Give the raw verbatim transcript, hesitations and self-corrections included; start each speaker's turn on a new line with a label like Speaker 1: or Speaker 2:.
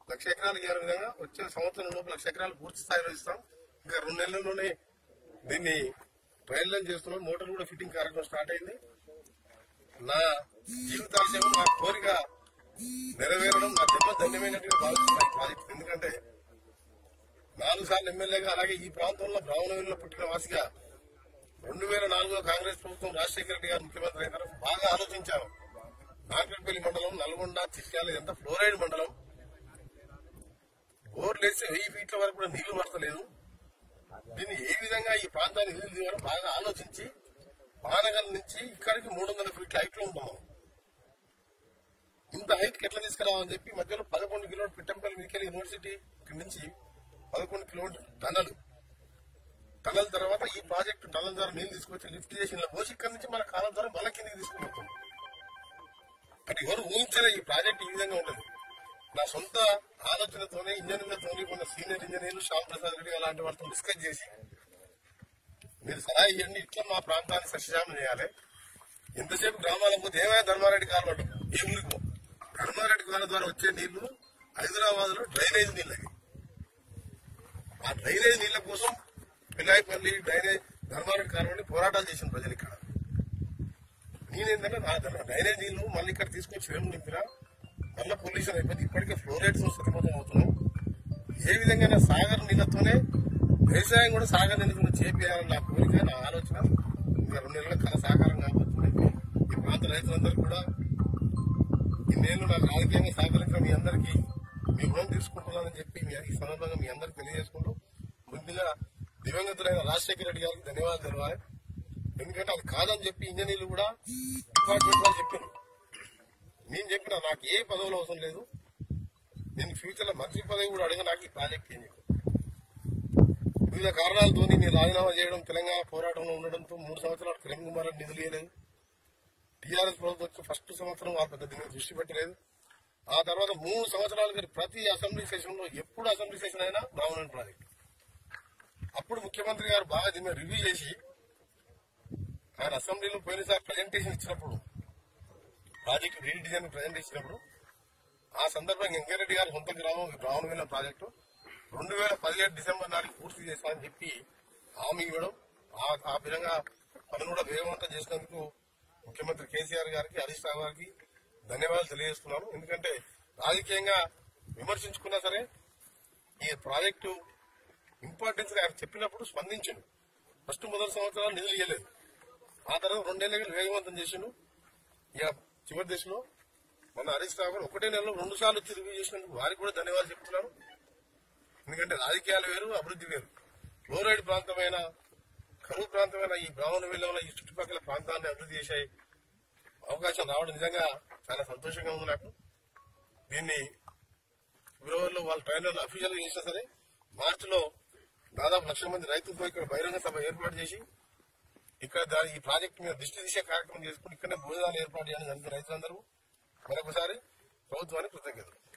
Speaker 1: లక్ష ఎకరాలు ఇయ్యే విధంగా వచ్చే సంవత్సరం లోపు లక్ష ఎకరాలు పూర్తి స్థాయిలో ఇస్తాం. ఇంకా రెండు నెలల్లోనే దీన్ని ట్రయల్ రన్ చేస్తున్నాం. మోటార్ కూడా ఫిట్టింగ్ కార్యక్రమం స్టార్ట్ అయింది. నా జీవితాశయం, నా కోరిక నెరవేరడం నా జన్మ ధన్యమైనట్టుగా భావిస్తున్నాయి ప్రాజెక్టు. ఎందుకంటే నాలుగు సార్లు ఎమ్మెల్యేగా, అలాగే ఈ ప్రాంతంలో బ్రాహ్మణవీల్లో పుట్టిన వాసిగా రెండు వేల నాలుగులో కాంగ్రెస్ ప్రభుత్వం రాజశేఖర రెడ్డి గారు ముఖ్యమంత్రి అయిన తర్వాత బాగా ఆలోచించాను. నాగపల్లి మండలం, నల్గొండ, చిట్యాల ఎంత ఫ్లోరైడ్ మండలం, బోర్లు వేస్తే వెయ్యి ఫీట్ల వరకు కూడా నీళ్లు పడతలేదు. దీన్ని ఏ విధంగా ఈ ప్రాంతాన్ని నీళ్లు దిగాలో బాగా ఆలోచించి పానగల్ నుంచి ఇక్కడికి మూడు వందల ఫీట్ల హైట్ లో ఉంటాం. ఇంత హైట్ కి ఎట్లా తీసుకురావాలని చెప్పి మధ్యలో పదకొండు కిలోమీటర్ పిట్టంపల్లి మీకెళ్ళి యూనివర్సిటీ నుంచి పదకొండు కిలోమీటర్ టనల్ టనల్ తర్వాత ఈ ప్రాజెక్టు టనల్ ద్వారా నీళ్లు తీసుకొచ్చి లిఫ్ట్ చేసి ఇలా పోసి ఇక్కడి నుంచి మన కాలం ద్వారా మళ్ళీ కిందికి తీసుకుని అంటే ఎవరు ఊహించలే ఈ ప్రాజెక్ట్ ఈ విధంగా ఉంటుంది. నా సొంత ఆలోచనతోనే ఇంజనీర్లతోనే కొన్ని సీనియర్ ఇంజనీర్లు శ్యామ్ ప్రసాద్ రెడ్డి అలాంటి వాళ్ళతో డిస్కస్ చేసి మీరు సలహా ఇవ్వండి, ఇట్లా మా ప్రాంతాన్ని సస్యశామం చేయాలి. ఎంతసేపు గ్రామాలకు పోతే ఏమైనా ధర్మారెడ్డి కాలువలు ఏ ఊరికి ధర్మారెడ్డి కాలువ ద్వారా వచ్చే నీళ్లు హైదరాబాద్ లో డ్రైనేజ్ నీళ్ళకి, ఆ డ్రైనేజ్ నీళ్ల కోసం పిల్లాయిపల్లి డ్రైనేజ్ ధర్మారెడ్డి కాలువని పోరాటాలు చేసిన ప్రజలు ఇక్కడ. నేనేంటంటే నా డ్రైనేజ్ నీళ్లు మళ్ళీ ఇక్కడ తీసుకొచ్చి వేము నింపినా మళ్ళీ పొల్యూషన్ అయిపోయింది. ఇప్పటికే ఫ్లోరైడ్స్ సతమతం అవుతున్నాం. ఏ విధంగా సాగర్ నీళ్లతోనే వ్యవసాయం కూడా సాగర్ నీళ్ళతో చేపియాలని నా కోరిక, నా ఆలోచన. ఇంకా రెండు నెలల కళ సాకారం కాబోతుంది. ఈ ప్రాంత రైతులందరూ కూడా ఇన్నేళ్లు నాకు రాజకీయంగా సహకరించిన మీ అందరికీ మీ రుణం తీసుకుంటున్నానని చెప్పి ఈ సందర్భంగా మీ అందరికి తెలియజేసుకుంటూ ముందుగా దివంగతులైన రాజశేఖర రెడ్డి గారికి ధన్యవాదాలు తెలవాలి. ఎందుకంటే అది కాదని చెప్పి ఇంజనీర్లు కూడా డిపార్ట్మెంట్ వాళ్ళు చెప్పారు. నేను చెప్పిన నాకు ఏ పదవులు అవసరం లేదు, నేను ఫ్యూచర్ లో మంత్రి పదవి కూడా అడిగిన నాకు ఈ ప్రాజెక్ట్ ఏం చెప్పు. వివిధ కారణాలతో నేను రాజీనామా చేయడం, తెలంగాణ పోరాటంలో ఉండడంతో మూడు సంవత్సరాలు కిరణ్ కుమార్ రెడ్డి నిధులు ఇవ్వలేదు. టీఆర్ఎస్ ప్రభుత్వం వచ్చి ఫస్ట్ సంవత్సరం వాళ్ళు పెద్ద దీని దృష్టి పెట్టలేదు. ఆ తర్వాత మూడు సంవత్సరాలు ప్రతి అసెంబ్లీ సెషన్ లో ఎప్పుడు అసెంబ్లీ సెషన్ అయినా బ్రాహ్మణ ప్రాజెక్ట్. అప్పుడు ముఖ్యమంత్రి గారు బాగా దీన్ని రివ్యూ చేసి ఆయన అసెంబ్లీలో పోయినసారి ప్రజెంటేషన్ ఇచ్చినప్పుడు, ప్రాజెక్టు రీడిజైన్ ప్రజెంటేషన్ ఇచ్చినప్పుడు ఆ సందర్భంగా వెంకయ్యరెడ్డి గారు సొంత గ్రామం బ్రాహ్మణవేల ప్రాజెక్టు రెండు వేల పదిహేడు డిసెంబర్ నాటికి పూర్తి చేస్తామని చెప్పి హామీ ఇవ్వడం, ఆ విధంగా పనులు కూడా వేగవంతం చేసినందుకు ముఖ్యమంత్రి కేసీఆర్ గారికి, హరీష్ రావు గారికి ధన్యవాదాలు తెలియజేస్తున్నాను. ఎందుకంటే రాజకీయంగా విమర్శించుకున్నా సరే ఈ ప్రాజెక్టు ఇంపార్టెన్స్ ఆయన చెప్పినప్పుడు స్పందించిండు. ఫస్ట్ మొదటి సంవత్సరాలు నిధులు ఇవ్వలేదు, ఆ తర్వాత రెండేళ్ల వేగవంతం చేసిండు. ఇక చివరి దశలో మన హరీష్ రావు గారు ఒకటే నెలలో రెండు సార్లు వచ్చి రివ్యూ చేసినందుకు వారికి కూడా ధన్యవాదాలు చెప్తున్నాను. ఎందుకంటే రాజకీయాలు వేరు, అభివృద్ధి వేరు. ఫ్లోరైడ్ ప్రాంతమైన, కరువు ప్రాంతమైన ఈ బ్రాహ్మణవేలంలో ఈ చుట్టుపక్కల ప్రాంతాన్ని అభివృద్ధి చేసే అవకాశం రావడం నిజంగా చాలా సంతోషంగా ఉంది నాకు. దీన్ని ఫిబ్రవరిలో వాళ్ళ ట్రైనర్లు అఫీషియల్ గా చేసినా సరే మార్చిలో దాదాపు లక్షల మంది రైతులతో ఇక్కడ బహిరంగ సభ ఏర్పాటు చేసి ఇక్కడ దాని ఈ ప్రాజెక్టు మీద దృష్టి తీసే కార్యక్రమం చేసుకుని ఇక్కడనే భోజనాలు ఏర్పాటు చేయాలని రైతులందరూ మరొకసారి ప్రభుత్వానికి కృతజ్ఞతలు.